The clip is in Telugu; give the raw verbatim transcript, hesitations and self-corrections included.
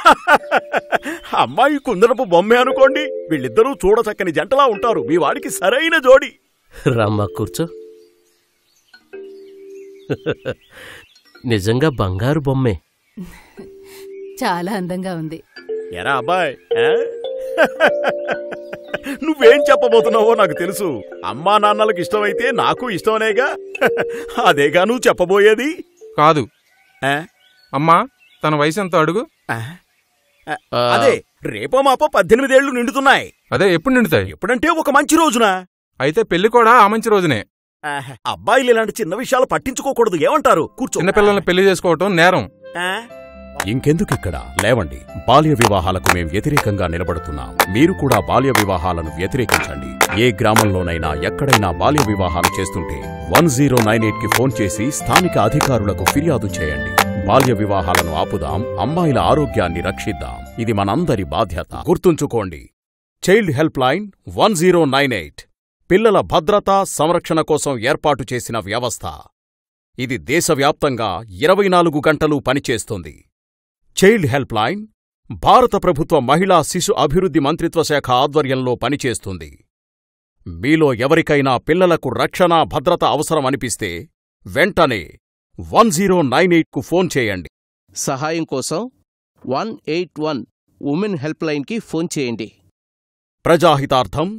అమ్మాయి కుందనపు బొమ్మే అనుకోండి. వీళ్ళిద్దరూ చూడచక్కని జంటలా ఉంటారు. మీ వాడికి సరైన జోడి. రామ్మా కూర్చో. నిజంగా బంగారు బొమ్మే. చాలా అందంగా ఉంది. ఎరా అబ్బాయ్, నువ్వేం చెప్పబోతున్నావో నాకు తెలుసు. అమ్మా నాన్నలకు ఇష్టమైతే నాకు ఇష్టమనేగా. అదేగా నువ్వు చెప్పబోయేది. కాదు. అమ్మా తన వయసు ఎంత అడుగు? అదే రేపో మాపో పద్దెనిమిదేళ్లు నిండుతున్నాయి. అదే ఎప్పుడు నిండుతాయి? ఎప్పుడంటే ఒక మంచి రోజున. అయితే పెళ్లి కూడా ఆ మంచి రోజునే. అబ్బాయిలు ఇలాంటి చిన్న విషయాలు పట్టించుకోకూడదు. ఏమంటారు? కూర్చో. చిన్నపిల్లల్ని పెళ్లి చేసుకోవటం నేరం. ఇంకెందుకిక్కడ లేవండి. బాల్య వివాహాలకు మేం వ్యతిరేకంగా నిలబడుతున్నాం. మీరు కూడా బాల్య వివాహాలను వ్యతిరేకించండి. ఏ గ్రామంలోనైనా ఎక్కడైనా బాల్య వివాహాలు చేస్తుంటే వన్ జీరో నైన్ ఎయిట్ కి ఫోన్ చేసి స్థానిక అధికారులకు ఫిర్యాదు చేయండి. బాల్య వివాహాలను ఆపుదాం. అమ్మాయిల ఆరోగ్యాన్ని రక్షిద్దాం. ఇది మనందరి బాధ్యత. గుర్తుంచుకోండి, child help line one zero nine eight పిల్లల భద్రత సంరక్షణ కోసం ఏర్పాటు చేసిన వ్యవస్థ. ఇది దేశవ్యాప్తంగా ఇరవై నాలుగు గంటలు పనిచేస్తుంది. చైల్డ్ హెల్ప్ లైన్ భారత ప్రభుత్వ మహిళా శిశు అభివృద్ధి మంత్రిత్వ శాఖ ఆధ్వర్యంలో పనిచేస్తుంది. మీలో ఎవరికైనా పిల్లలకు రక్షణ భద్రత అవసరమనిపిస్తే వెంటనే వన్ జీరో నైన్ ఎయిట్ కు ఫోన్ చేయండి. సహాయం కోసం one eight one women help లైన్కి ఫోన్ చేయండి. ప్రజాహితార్థం